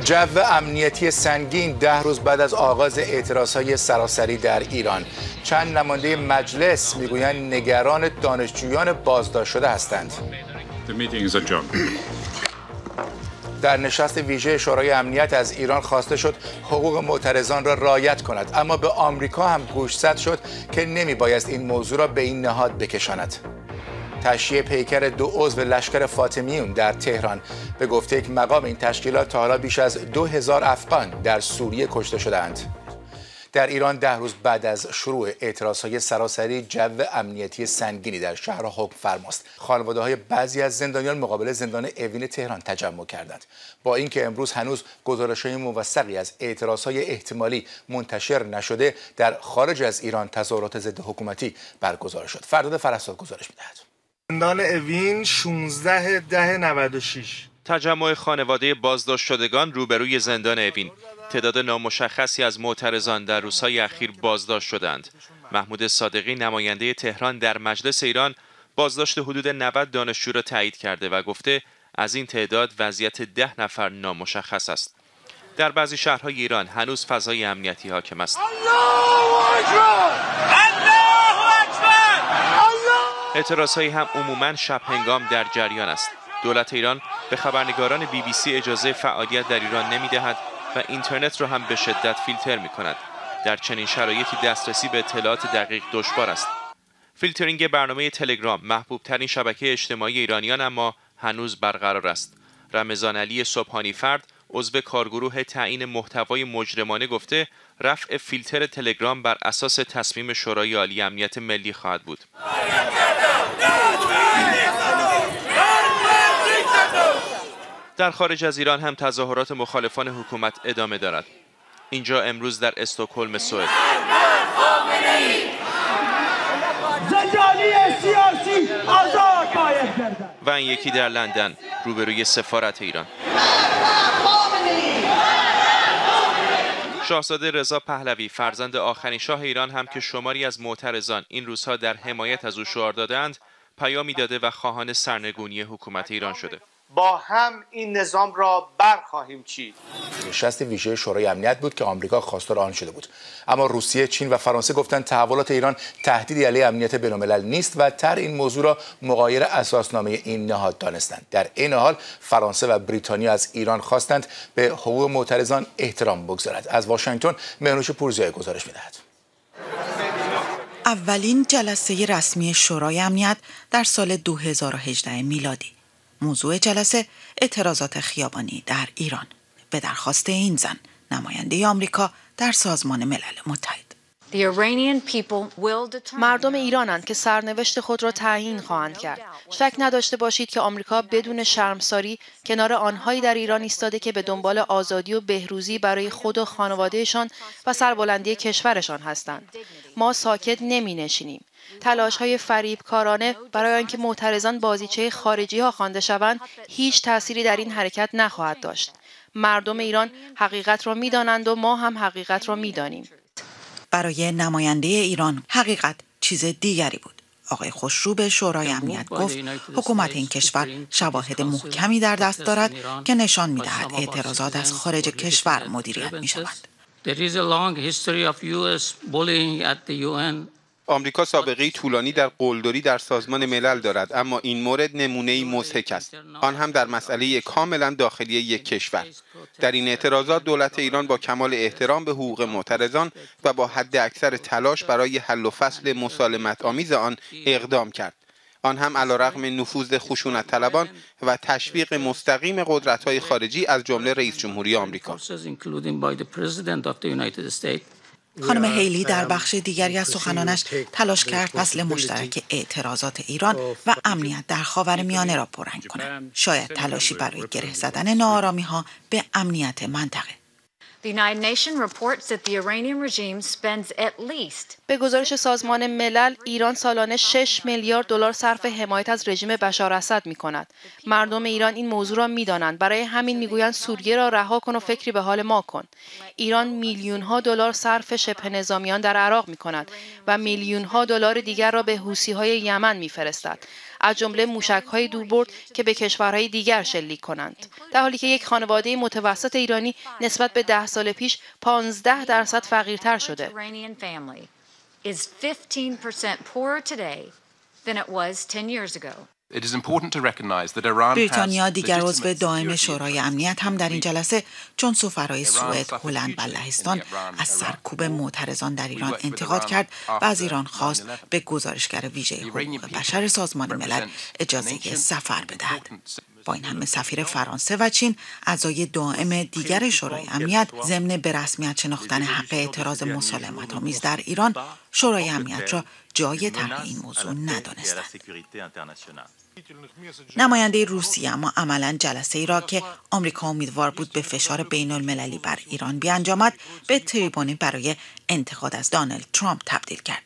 جو امنیتی سنگین 10 روز بعد از آغاز اعتراضهای سراسری در ایران. چند نماینده مجلس میگویند نگران دانشجویان بازداشت شده هستند. در نشست ویژه شورای امنیت از ایران خواسته شد حقوق معترضان را رعایت کند، اما به آمریکا هم گوشزد شد که نمیبایست این موضوع را به این نهاد بکشاند. تشییع پیکر 2 عضو لشکر فاطمیون در تهران. به گفته یک مقام این تشکیلات تا حالا بیش از 2000 افغان در سوریه کشته شده‌اند. در ایران 10 روز بعد از شروع اعتراضهای سراسری جو امنیتی سنگینی در شهر حکم فرماست. خانواده‌های بعضی از زندانیان مقابل زندان اوین تهران تجمع کردند. با اینکه امروز هنوز گزارش‌های موثقی از اعتراضهای احتمالی منتشر نشده، در خارج از ایران تظاهرات ضد حکومتی برگزار شد. فرداد فرستاد گزارش می‌دهد. زندان اوین 16/10/96. تجمع خانواده بازداشت شدگان روبروی زندان اوین. تعداد نامشخصی از معترضان در روزهای اخیر بازداشت شدند. محمود صادقی نماینده تهران در مجلس ایران بازداشت حدود 90 دانشجو را تایید کرده و گفته از این تعداد وضعیت 10 نفر نامشخص است. در بعضی شهرهای ایران هنوز فضای امنیتی حاکم است. اعتراضهایی هم عموماً شب هنگام در جریان است. دولت ایران به خبرنگاران BBC اجازه فعالیت در ایران نمی‌دهد و اینترنت را هم به شدت فیلتر می‌کند. در چنین شرایطی دسترسی به اطلاعات دقیق دشوار است. فیلترینگ برنامه تلگرام محبوب ترین شبکه اجتماعی ایرانیان اما هنوز برقرار است. رمضان علی صبحانی فرد عضو کارگروه تعیین محتوای مجرمانه گفته رفع فیلتر تلگرام بر اساس تصمیم شورای عالی امنیت ملی خواهد بود. در خارج از ایران هم تظاهرات مخالفان حکومت ادامه دارد. اینجا امروز در استکهلم سوئد و این یکی در لندن روبروی سفارت ایران. شاهزاده رضا پهلوی فرزند آخرین شاه ایران هم که شماری از معترضان این روزها در حمایت از او شعار دادند، پیامی داده و خواهان سرنگونی حکومت ایران شده. با هم این نظام را برخواهیم چید. نشست ویژه شورای امنیت بود که آمریکا خواستار آن شده بود، اما روسیه، چین و فرانسه گفتند تحولات ایران تهدیدی علیه امنیت بین‌الملل نیست و این موضوع را مغایر اساسنامه این نهاد دانستند. در این حال فرانسه و بریتانیا از ایران خواستند به حقوق معترضان احترام بگذارد. از واشنگتن مهنوش پورزیایی گزارش می‌دهد. اولین جلسه رسمی شورای امنیت در سال 2018 میلادی. موضوع جلسه اعتراضات خیابانی در ایران به درخواست این زن نماینده آمریکا در سازمان ملل متحد. مردم ایرانند که سرنوشت خود را تعیین خواهند کرد. شک نداشته باشید که آمریکا بدون شرمساری کنار آنهایی در ایران ایستاده که به دنبال آزادی و بهروزی برای خود و خانوادهشان و سربلندی کشورشان هستند. ما ساکت نمی‌نشینیم. تلاش‌های فریبکارانه برای آنکه معترضان بازیچه خارجی‌ها خوانده شوند هیچ تأثیری در این حرکت نخواهد داشت. مردم ایران حقیقت را می‌دانند و ما هم حقیقت را می‌دانیم. برای نماینده ایران حقیقت چیز دیگری بود. آقای خوشرو به شورای امنیت گفت حکومت این کشور شواهد محکمی در دست دارد که نشان می‌دهد اعتراضات از خارج کشور مدیریت می‌شوند. آمریکا سابقه طولانی در قلدری در سازمان ملل دارد، اما این مورد نمونه‌ای مضحک است، آن هم در مسئله کاملا داخلی یک کشور. در این اعتراضات دولت ایران با کمال احترام به حقوق معترضان و با حد اکثر تلاش برای حل و فصل مسالمت آمیز آن اقدام کرد، آن هم علیرغم نفوذ خشونت طلبان و تشویق مستقیم قدرت‌های خارجی از جمله رئیس جمهوری آمریکا. خانم هیلی در بخش دیگری از سخنانش تلاش کرد فصل مشترک اعتراضات ایران و امنیت در خاورمیانه را پررنگ کند. شاید تلاشی برای گره زدن ناآرامی‌ها به امنیت منطقه. به گزارش سازمان ملل، ایران سالانه 6 میلیارد دلار صرف حمایت از رژیم بشار اسد می‌کند. مردم ایران این موضوع را می‌دانند، برای همین می‌گویند سوریه را رها کن و فکری به حال ما کن. ایران میلیون‌ها دلار صرف شبه نظامیان در عراق می‌کند و میلیون‌ها دلار دیگر را به حوثی‌های یمن می‌فرستد. از جمله موشک‌های دوربرد که به کشورهای دیگر شلیک کنند، در حالی که یک خانواده متوسط ایرانی نسبت به 10 سال پیش 15% فقیرتر شده. بریتانیا دیگر عضو دائم شورای امنیت هم در این جلسه چون سفرای سوئد، هلند و لهستان از سرکوب معترضان در ایران انتقاد کرد و از ایران خواست به گزارشگر ویژه حقوق بشر سازمان ملل اجازه سفر بدهد. با این همه سفیر فرانسه و چین، اعضای دائم دیگر شورای امنیت، ضمن به رسمیت شناختن حق اعتراض مسالمت‌آمیز در ایران، شورای امنیت را جای طرح این موضوع ندانستند. نماینده روسیه اما عملاً جلسه ای را که آمریکا امیدوار بود به فشار بین المللی بر ایران بیانجامد، به تریبونی برای انتقاد از دونالد ترامپ تبدیل کرد.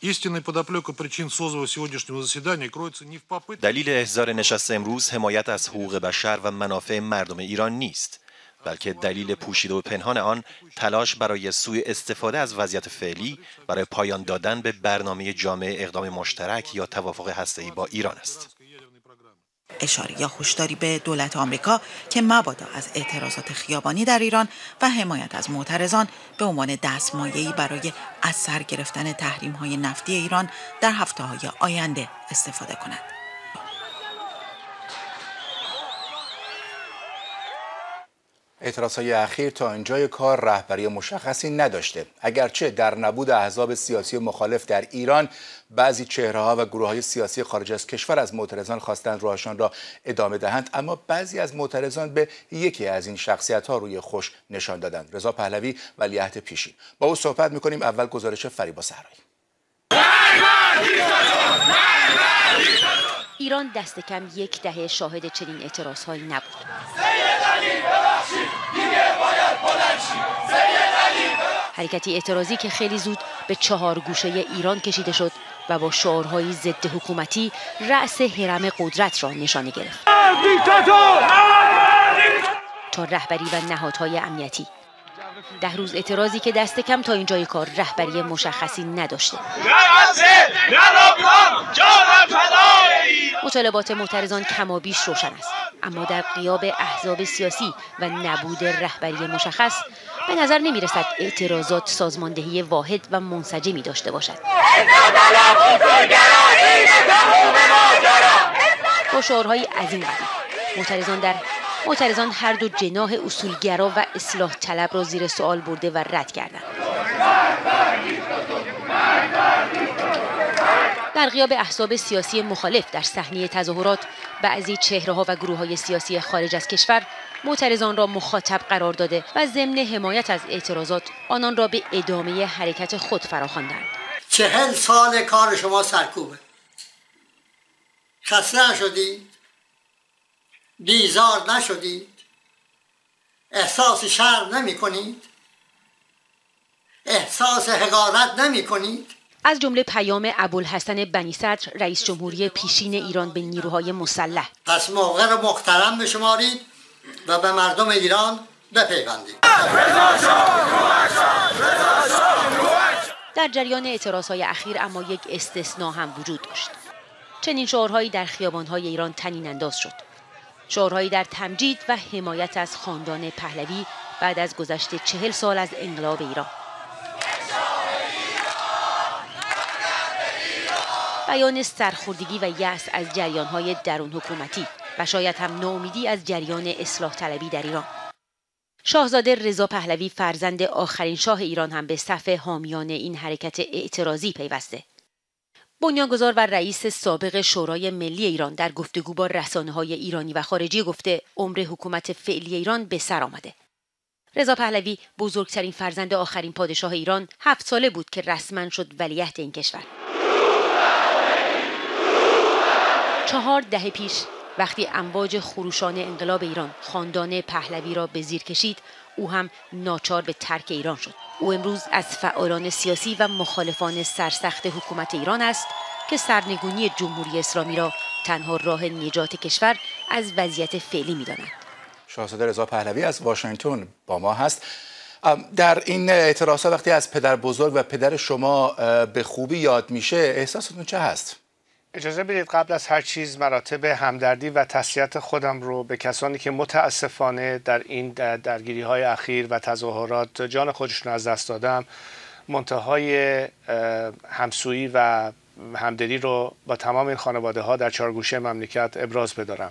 دلیل احضار نشست امروز حمایت از حقوق بشر و منافع مردم ایران نیست، بلکه دلیل پوشیده و پنهان آن تلاش برای سوء استفاده از وضعیت فعلی برای پایان دادن به برنامه جامع اقدام مشترک یا توافق هسته‌ای با ایران است. اشاره یا هشداری به دولت آمریکا که مبادا از اعتراضات خیابانی در ایران و حمایت از معترضان به عنوان دستمایه‌ای برای از سر گرفتن تحریم‌های نفتی ایران در هفته‌های آینده استفاده کند. اعتراضهای اخیر تا اینجای کار رهبری مشخصی نداشته. اگرچه در نبود احزاب سیاسی مخالف در ایران، بعضی چهره‌ها و گروه‌های سیاسی خارج از کشور از معترضان خواستند راهشان را ادامه دهند، اما بعضی از معترضان به یکی از این شخصیت‌ها روی خوش نشان دادند. رضا پهلوی ولیعهد پیشین. با او صحبت می‌کنیم. اول گزارش فریبا صحرایی. ایران دست کم یک دهه شاهد چنین اعتراضهایی نبود. حرکتی اعتراضی که خیلی زود به 4 گوشه ایران کشیده شد و با شعارهای ضد حکومتی رأس هرم قدرت را نشانه گرفت تا رهبری و نهادهای امنیتی. 10 روز اعتراضی که دست کم تا اینجای کار رهبری مشخصی نداشته. مطالبات معترضان کمابیش روشن است، اما در غیاب احزاب سیاسی و نبود رهبری مشخص به نظر نمی رسد اعتراضات سازماندهی واحد و منسجمی داشته باشد. با شعارهای از این قبیل معترضان هر دو جناح اصولگرا و اصلاح طلب را زیر سوال برده و رد کردند. در غیاب احزاب سیاسی مخالف در صحنه تظاهرات، بعضی چهره‌ها و گروه‌های سیاسی خارج از کشور معترضان را مخاطب قرار داده و ضمن حمایت از اعتراضات آنان را به ادامه حرکت خود فراخواندند. 40 سال کار شما سرکوبه. خسته نشدید؟ بیزار نشدید؟ احساس شرم نمی کنید؟ احساس حقارت نمی کنید؟ از جمله پیام ابوالحسن بنی صدر رئیس جمهوری پیشین ایران به نیروهای مسلح. پس موقع را محترم بشمارید و به مردم ایران بپیوندید. در جریان اعتراضهای اخیر اما یک استثناء هم وجود داشت. چنین شعارهایی در خیابانهای ایران طنین انداز شد. شعارهایی در تمجید و حمایت از خاندان پهلوی بعد از گذشت 40 سال از انقلاب ایران. بیان سرخوردگی و یأس از جریان‌های درون حکومتی و شاید هم ناامیدی از جریان اصلاح طلبی در ایران. شاهزاده رضا پهلوی فرزند آخرین شاه ایران هم به صف حامیان این حرکت اعتراضی پیوسته. بنیانگذار و رئیس سابق شورای ملی ایران در گفتگو با رسانه‌های ایرانی و خارجی گفته عمر حکومت فعلی ایران به سر آمده. رضا پهلوی بزرگترین فرزند آخرین پادشاه ایران 7 ساله بود که رسما شد ولیعهد این کشور. 4 دهه پیش وقتی امواج خروشان انقلاب ایران خاندان پهلوی را به زیر کشید، او هم ناچار به ترک ایران شد. او امروز از فعالان سیاسی و مخالفان سرسخت حکومت ایران است که سرنگونی جمهوری اسلامی را تنها راه نجات کشور از وضعیت فعلی می‌داند. شاهزاده رضا پهلوی از واشنگتن با ما هست. در این اعتراضات وقتی از پدر بزرگ و پدر شما به خوبی یاد میشه، احساستون چه هست؟ اجازه بدید قبل از هر چیز مراتب همدردی و تسلیت خودم رو به کسانی که متاسفانه در این درگیری‌های اخیر و تظاهرات جان خودشون از دست دادم، منتهای همسویی و همدلی رو با تمام این خانواده‌ها در چهارگوشه مملکت ابراز بدارم.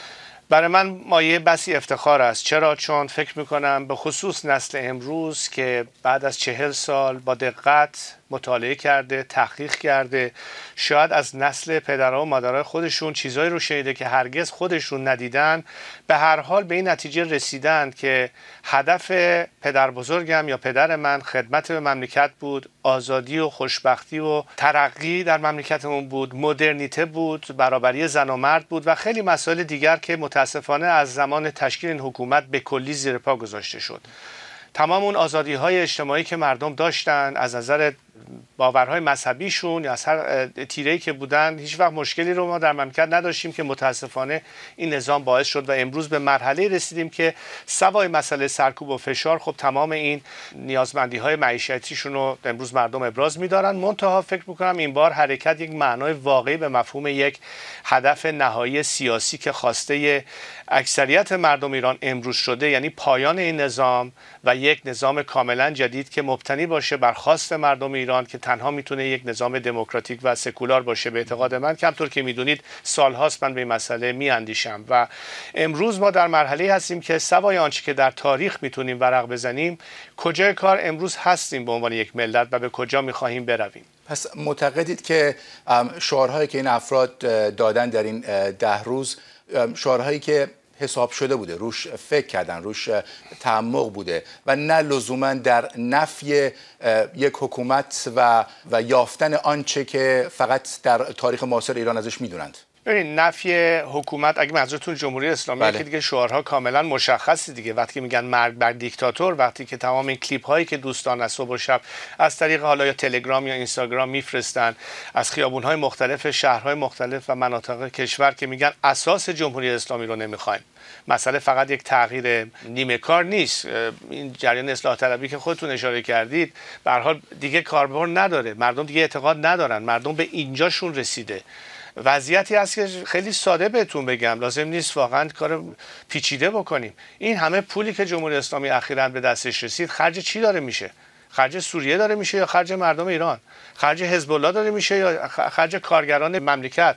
برای من مایه بسی افتخار است. چرا؟ چون فکر میکنم به خصوص نسل امروز که بعد از 40 سال با دقت مطالعه کرده، تحقیق کرده، شاید از نسل پدرها و مادرها خودشون چیزایی رو شنیده که هرگز خودشون ندیدن، به هر حال به این نتیجه رسیدند که هدف پدر بزرگم یا پدر من خدمت به مملکت بود، آزادی و خوشبختی و ترقی در مملکتمون بود، مدرنیته بود، برابری زن و مرد بود و خیلی مسائل دیگر که متاسفانه از زمان تشکیل این حکومت به کلی زیر پا گذاشته شد. تمام اون آزادی‌های اجتماعی که مردم داشتن از نظر باورهای مذهبیشون یا از هر تیره‌ای که بودن، هیچ وقت مشکلی رو ما در مملکت نداشتیم که متاسفانه این نظام باعث شد و امروز به مرحله رسیدیم که سوای مسئله سرکوب و فشار، خب تمام این نیازمندی‌های معیشتیشون رو امروز مردم ابراز می‌دارن. منتها فکر می‌کنم این بار حرکت یک معنای واقعی به مفهوم یک هدف نهایی سیاسی که خواسته اکثریت مردم ایران امروز شده، یعنی پایان این نظام و یک نظام کاملا جدید که مبتنی باشه بر خواست مردم ایران که تنها میتونه یک نظام دموکراتیک و سکولار باشه. به اعتقاد من که همطور که میدونید سالهاست من به این مسئله میاندیشم و امروز ما در مرحله هستیم که سوای آنچه که در تاریخ میتونیم ورق بزنیم، کجای کار امروز هستیم به عنوان یک ملت و به کجا میخواهیم برویم. پس معتقدید که شعارهایی که این افراد دادن در این 10 روز شعارهایی که حساب شده بوده، روش فکر کردن، روش تعمق بوده و نه لزوما در نفی یک حکومت و یافتن آنچه که فقط در تاریخ معاصر ایران ازش میدونند؟ ببین، نفی حکومت اگه منظورتون جمهوری اسلامی که دیگه شعارها کاملا مشخصی دیگه، وقتی میگن مرگ بر دیکتاتور، وقتی که تمام این کلیپ هایی که دوستان از صبح و شب از طریق حالا یا تلگرام یا اینستاگرام میفرستن از خیابون های مختلف شهرهای مختلف و مناطق کشور که میگن اساس جمهوری اسلامی رو نمیخوایم، مسئله فقط یک تغییر نیمه کار نیست. این جریان اصلاح طلبی که خودتون اشاره کردید به هر حال دیگه کاربرد نداره، مردم دیگه اعتقاد ندارن، مردم به اینجاشون رسیده. وضعیتی هست که خیلی ساده بهتون بگم، لازم نیست واقعا کار پیچیده بکنیم. این همه پولی که جمهوری اسلامی اخیراً به دستش رسید خرج چی داره میشه؟ خرج سوریه داره میشه یا خرج مردم ایران؟ خرج حزب الله داره میشه یا خرج کارگران مملکت؟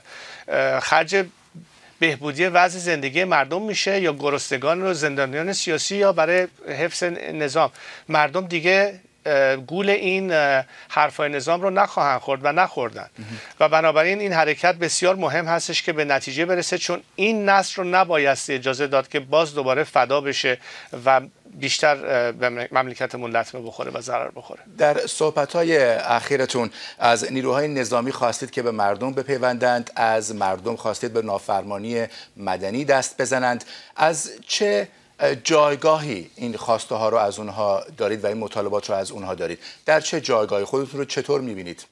خرج بهبودی وضع زندگی مردم میشه یا گرسنگان و زندانیان سیاسی یا برای حفظ نظام؟ مردم دیگه گول این حرفای نظام رو نخواهند خورد و نخوردن و بنابراین این حرکت بسیار مهم هستش که به نتیجه برسه، چون این نسل رو نبایستی اجازه داد که باز دوباره فدا بشه و بیشتر به مملکتمون لطمه بخوره و ضرر بخوره. در صحبت‌های اخیرتون از نیروهای نظامی خواستید که به مردم بپیوندند، از مردم خواستید به نافرمانی مدنی دست بزنند. از چه جایگاهی این خواسته ها رو از اونها دارید و این مطالبات رو از اونها دارید؟ در چه جایگاهی خودتون رو چطور می‌بینید؟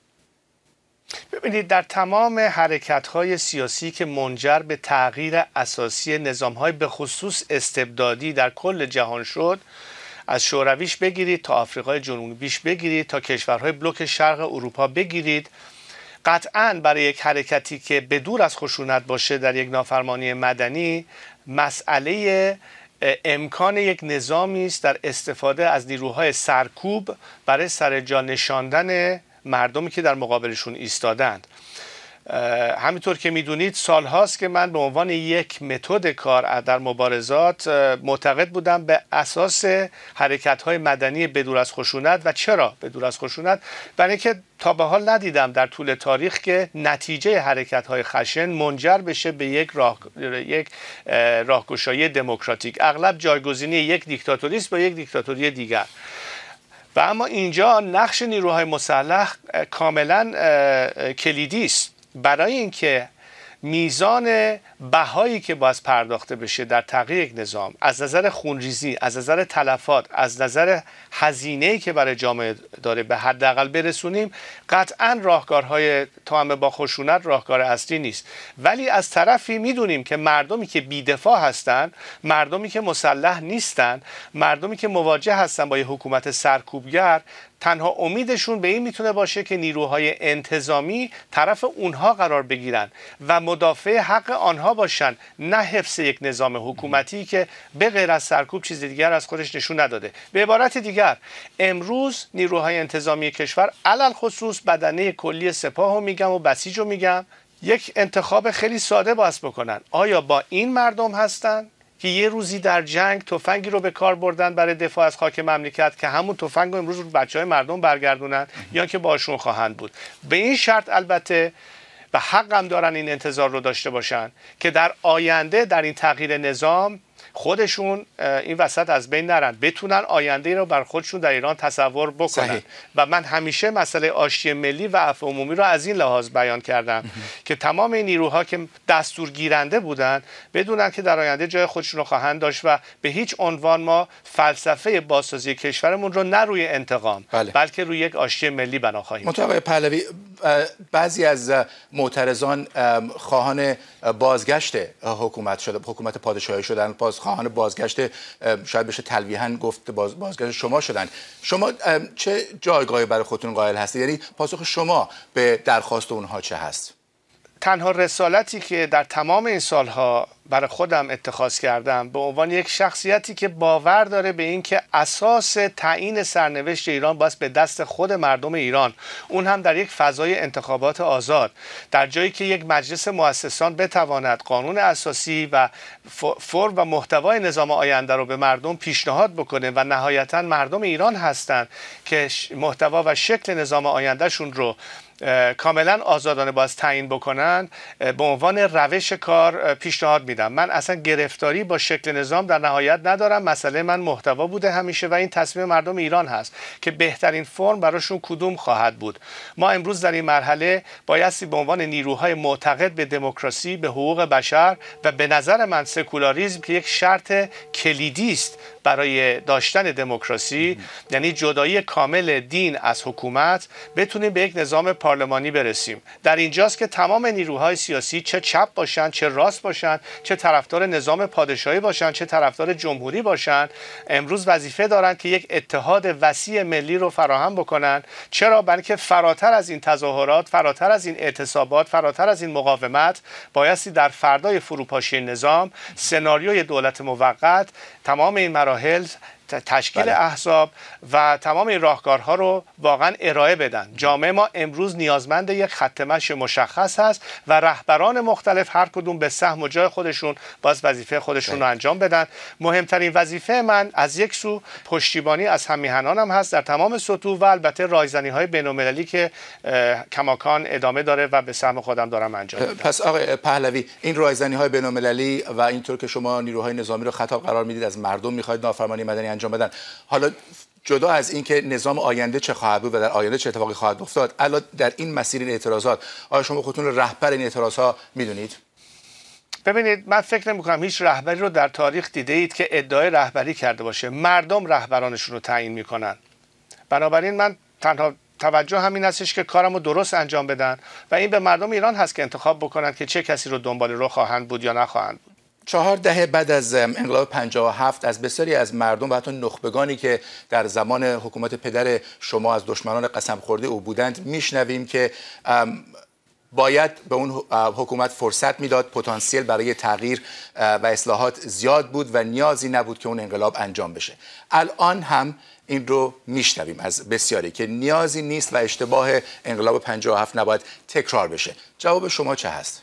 ببینید، در تمام حرکت‌های سیاسی که منجر به تغییر اساسی نظام‌های به خصوص استبدادی در کل جهان شد، از شورویش بگیرید تا آفریقای جنوبیش بگیرید تا کشورهای بلوک شرق اروپا بگیرید، قطعاً برای یک حرکتی که بدور از خشونت باشه در یک نافرمانی مدنی، مسئله امکان یک نظامی است در استفاده از نیروهای سرکوب برای سر جا نشاندن مردمی که در مقابلشون ایستادند. همینطور که میدونید سالهاست که من به عنوان یک متد کار در مبارزات معتقد بودم به اساس حرکت‌های مدنی بدور از خشونت. و چرا بدور از خشونت؟ برای اینکه تا به حال ندیدم در طول تاریخ که نتیجه حرکت‌های خشن منجر بشه به یک راهگشایی دموکراتیک. اغلب جایگزینی یک دیکتاتوری است با یک دیکتاتوری دیگر. و اما اینجا نقش نیروهای مسلح کاملا کلیدی است برای اینکه میزان بهایی که باید پرداخته بشه در تغییر یک نظام از نظر خونریزی، از نظر تلفات، از نظر هزینه‌ای که برای جامعه داره به حداقل برسونیم، قطعاً راهکارهای توأم با خشونت راهکار اصلی نیست. ولی از طرفی میدونیم که مردمی که بی‌دفاع هستن، مردمی که مسلح نیستن، مردمی که مواجه هستن با یه حکومت سرکوبگر، تنها امیدشون به این میتونه باشه که نیروهای انتظامی طرف اونها قرار بگیرن و مدافع حق آنها باشن، نه حفظ یک نظام حکومتی که به غیر از سرکوب چیز دیگر از خودش نشون نداده. به عبارت دیگر امروز نیروهای انتظامی کشور، علل خصوص بدنه کلی سپاه رو میگم و بسیج رو میگم، یک انتخاب خیلی ساده باید بکنن. آیا با این مردم هستن که یه روزی در جنگ تفنگی رو به کار بردن برای دفاع از خاک مملکت که همون تفنگ رو امروز رو بچهای مردم برگردونن، یا که باشون خواهند بود؟ به این شرط البته و حق هم دارن این انتظار رو داشته باشن که در آینده در این تغییر نظام خودشون این وسط از بین نرن، بتونن آینده رو بر خودشون در ایران تصور بکنن. صحیح. و من همیشه مسئله آشتی ملی و عفو عمومی رو از این لحاظ بیان کردم که تمام این نیروها که دستور گیرنده بودن بدونن که در آینده جای خودشون رو خواهند داشت و به هیچ عنوان ما فلسفه بازسازی کشورمون رو نه روی انتقام بلکه روی یک آشتی ملی بنا خواهیم کرد. آقای پهلوی، بعضی از معترضان خواهان بازگشت حکومت پادشاهی شدن، خواهان بازگشت، شاید بشه تلویحاً گفت بازگشت شما شدن. شما چه جایگاهی برای خودتون قائل هستید؟ یعنی پاسخ شما به درخواست اونها چه هست؟ تنها رسالتی که در تمام این سالها برای خودم اتخاذ کردم به عنوان یک شخصیتی که باور داره به این که اساس تعیین سرنوشت ایران باید به دست خود مردم ایران، اون هم در یک فضای انتخابات آزاد، در جایی که یک مجلس مؤسسان بتواند قانون اساسی و فرم و محتوای نظام آینده رو به مردم پیشنهاد بکنه و نهایتا مردم ایران هستند که محتوا و شکل نظام آیندهشون رو کاملا آزادانه باز تعیین بکنن، به عنوان روش کار پیشنهاد میدم. من اصلا گرفتاری با شکل نظام در نهایت ندارم، مسئله من محتوا بوده همیشه و این تصمیم مردم ایران هست که بهترین فرم براشون کدوم خواهد بود. ما امروز در این مرحله بایستی به عنوان نیروهای معتقد به دموکراسی، به حقوق بشر و به نظر من سکولاریسم که یک شرط کلیدی است برای داشتن دموکراسی، یعنی جدایی کامل دین از حکومت، بتونیم به یک نظام پارلمانی برسیم. در اینجاست که تمام نیروهای سیاسی، چه چپ باشن، چه راست باشن، چه طرفدار نظام پادشاهی باشن، چه طرفدار جمهوری باشن، امروز وظیفه دارن که یک اتحاد وسیع ملی رو فراهم بکنن. چرا؟ بلکه فراتر از این تظاهرات، فراتر از این اعتصابات، فراتر از این مقاومت، بایستی در فردای فروپاشی نظام، سناریوی دولت موقت، تمام این مراحل، تشکیل احزاب و تمام این راهکارها رو واقعا ارائه بدن. جامعه ما امروز نیازمند یک خط مشی مشخص هست و رهبران مختلف هر کدوم به سهم و جای خودشون باز وظیفه خودشون رو انجام بدن. مهمترین وظیفه من از یک سو پشتیبانی از هم‌میهنانم هست در تمام سطوح و البته رایزنی‌های بین‌المللی که کماکان ادامه داره و به سهم خودم دارم انجام میدم. پس آقای پهلوی، این رایزنی‌های بین‌المللی و اینطور که شما نیروهای نظامی رو خطاب قرار میدید، از مردم می‌خواید نافرمانی مدنی انجام بدن، حالا جدا از این که نظام آینده چه خواهد بود و در آینده چه اتفاقی خواهد افتاد، الان در این مسیر این اعتراضات، آیا شما خودتون رهبر این اعتراضات میدونید؟ ببینید، من فکر نمی‌کنم هیچ رهبری رو در تاریخ دیده اید که ادعای رهبری کرده باشه. مردم رهبرانشون رو تعیین میکنن. بنابراین من تنها توجه همین هستش که کارم رو درست انجام بدن و این به مردم ایران هست که انتخاب بکنن که چه کسی رو دنبال رو خواهند بود یا نخواهند بود. 4 دهه بعد از انقلاب 57 از بسیاری از مردم و حتی نخبگانی که در زمان حکومت پدر شما از دشمنان قسم خورده او بودند میشنویم که باید به اون حکومت فرصت میداد، پتانسیل برای تغییر و اصلاحات زیاد بود و نیازی نبود که اون انقلاب انجام بشه. الان هم این رو میشنویم از بسیاری که نیازی نیست و اشتباه انقلاب 57 نباید تکرار بشه. جواب شما چه هست؟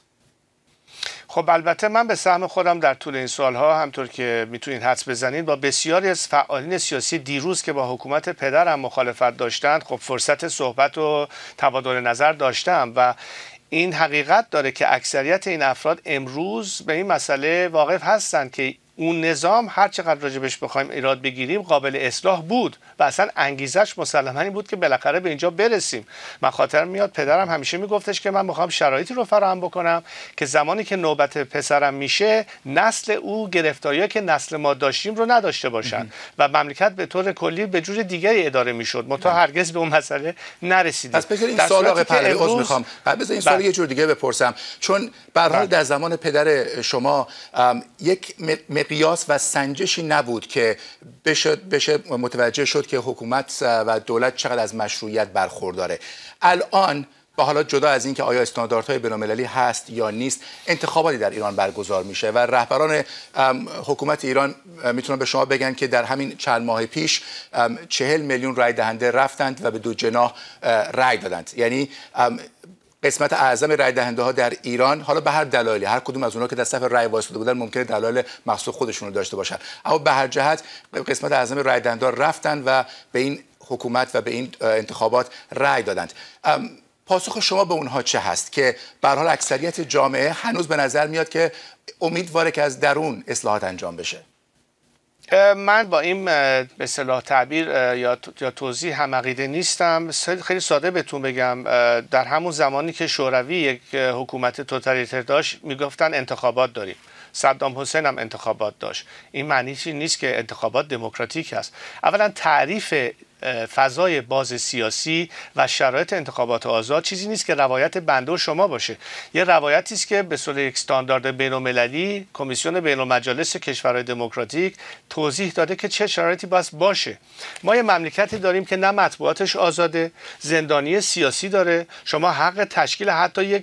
خب البته من به سهم خودم در طول این سالها، همطور که میتونید حدس بزنید، با بسیاری از فعالین سیاسی دیروز که با حکومت پدرم مخالفت داشتند، خب فرصت صحبت و تبادل نظر داشتم و این حقیقت داره که اکثریت این افراد امروز به این مسئله واقف هستند که اون نظام هر چقدر راجبش بخوایم ایراد بگیریم قابل اصلاح بود و اصلا انگیزش مسلماً این بود که بالاخره به اینجا برسیم. من خاطرم میاد پدرم همیشه میگفتش که من میخوام شرایطی رو فراهم بکنم که زمانی که نوبت پسرم میشه نسل او گرفتاریایی که نسل ما داشتیم رو نداشته باشن و مملکت به طور کلی به جور دیگری اداره میشد. متا هرگز به اون مسئله نرسیدیم. پس بذار این سوال آقای پهلوی عذر میخوام. بذار این سوال یه جور دیگه بپرسم، چون به هر حال در زمان پدر شما یک مقیاس و سنجشی نبود که بشه متوجه شد که حکومت و دولت چقدر از مشروعیت برخورداره. الان با حالا جدا از این که آیا استانداردهای بین‌المللی هست یا نیست، انتخاباتی در ایران برگزار میشه و رهبران حکومت ایران میتونن به شما بگن که در همین چند ماه پیش 40 میلیون رای دهنده رفتند و به دو جناح رای دادند. یعنی قسمت اعظم رای دهنده ها در ایران، حالا به هر دلایلی، هر کدوم از اونها که در صف رای وایساده بودن ممکنه دلایل مخصوص خودشون رو داشته باشن، اما به هر جهت قسمت اعظم رای دهنده ها رفتند و به این حکومت و به این انتخابات رای دادند. پاسخ شما به اونها چه هست که به هر حال اکثریت جامعه هنوز به نظر میاد که امیدواره که از درون اصلاحات انجام بشه؟ من با این به اصطلاح تعبیر یا توضیح هم عقیده نیستم. خیلی ساده بهتون بگم، در همون زمانی که شوروی یک حکومت توتالیتر داشت میگفتن انتخابات داریم. صدام حسین هم انتخابات داشت. این معنی نیست که انتخابات دموکراتیک است. اولا تعریف فضای باز سیاسی و شرایط انتخابات آزاد چیزی نیست که روایت بنده و شما باشه. یه روایتی است که به صورت یک استاندارد بین‌المللی کمیسیون بین‌المجالس کشورهای دموکراتیک توضیح داده که چه شرایطی باشه. ما یه مملکتی داریم که نه مطبوعاتش آزاده، زندانی سیاسی داره، شما حق تشکیل حتی یک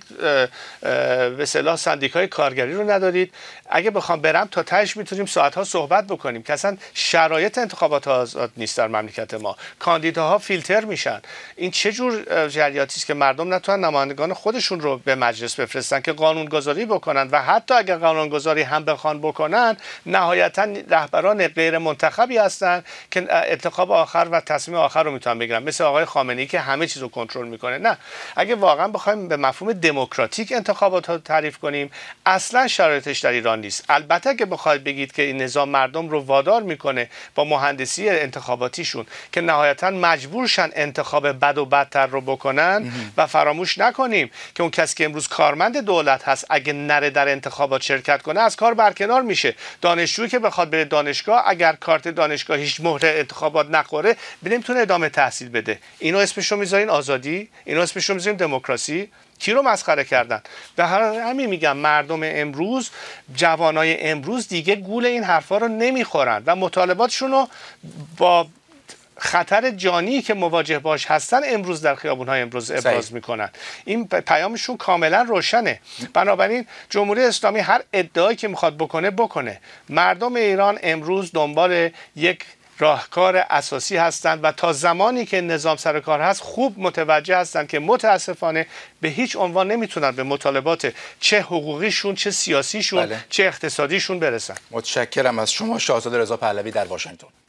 به اصطلاح سندیکای کارگری رو ندارید. اگه بخوام برم تا تهش میتونیم ساعت‌ها صحبت بکنیم که اصلا شرایط انتخابات آزاد نیست در مملکت ما. کاندیداها فیلتر میشن. این چه جور جریاتی است که مردم نتونن نمایندگان خودشون رو به مجلس بفرستن که قانونگذاری بکنن و حتی اگر قانونگذاری هم بخوان بکنن نهایتا رهبران غیر منتخبی هستن که انتخاب آخر و تصمیم آخر رو میتونن بگیرن، مثل آقای خامنه‌ای که همه چیز رو کنترل میکنه. نه، اگه واقعا بخوایم به مفهوم دموکراتیک انتخابات رو تعریف کنیم اصلا شرایطش در ایران نیست. البته اگه بخواید بگید که این نظام مردم رو وادار میکنه با مهندسی انتخاباتیشون که نهایتا مجبورشن انتخاب بد و بدتر رو بکنن و فراموش نکنیم که اون کسی که امروز کارمند دولت هست اگه نره در انتخابات شرکت کنه از کار برکنار میشه. دانشجویی که بخواد بره دانشگاه اگر کارت دانشگاهیش مهر انتخابات نخوره نمیتونه ادامه تحصیل بده. اینو اسمش رو میذارین آزادی؟ اینو اسمش رو میذارین دموکراسی؟ کی رو مسخره کردن؟ به همین میگم مردم امروز، جوانای امروز دیگه گول این حرفا رو نمیخورن و مطالباتشون رو با خطر جانی که مواجه باش هستن امروز در خیابون‌های امروز ابراز میکنن. این پیامشون کاملا روشنه. بنابراین جمهوری اسلامی هر ادعایی که میخواد بکنه. مردم ایران امروز دنبال یک راهکار اساسی هستند و تا زمانی که نظام سر کار هست خوب متوجه هستند که متاسفانه به هیچ عنوان نمیتونن به مطالبات چه حقوقیشون، چه سیاسیشون، چه اقتصادیشون برسن. متشکرم از شما. شاهزاده رضا پهلوی در واشنگتن.